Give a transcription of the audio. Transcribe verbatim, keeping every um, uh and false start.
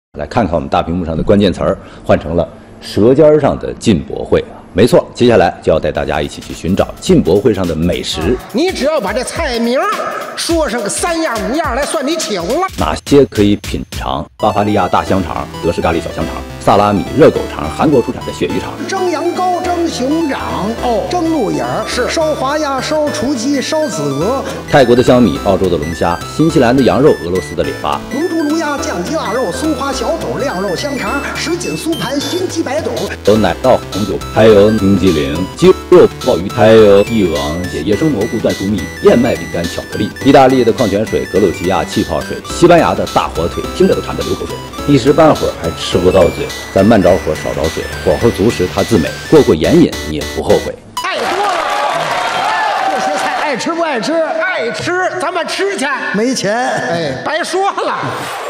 来看看我们大屏幕上的关键词儿，换成了“舌尖上的进博会”啊，没错，接下来就要带大家一起去寻找进博会上的美食。 你只要把这菜名说上个三样五样来，算你请了。 哪些可以品尝？巴伐利亚大香肠、德式咖喱小香肠、萨拉米、热狗肠、韩国出产的鳕鱼肠、 蒸羊羔、蒸熊掌，哦，蒸鹿眼儿是烧华鸭、烧雏鸡、烧子鹅， 泰国的香米、澳洲的龙虾、新西兰的羊肉、俄罗斯的列巴。 卤猪、卤鸭、酱鸡、腊肉、松花小肚、晾肉香肠、什锦酥盘、熏鸡白肚， 有奶酪红酒，还有冰激凌、鸡肉鲍鱼，还有帝王蟹、野生蘑菇、椴树蜜、燕麦饼干、巧克力。意大利的矿泉水、格鲁吉亚气泡水、西班牙的大火腿，听着都馋得流口水。一时半会儿还吃不到嘴，咱慢着火少着水，火候足时它自美，过过眼瘾你也不后悔。 太多了，这些菜爱吃不爱吃？爱吃，咱们吃去。没钱，哎，白说了。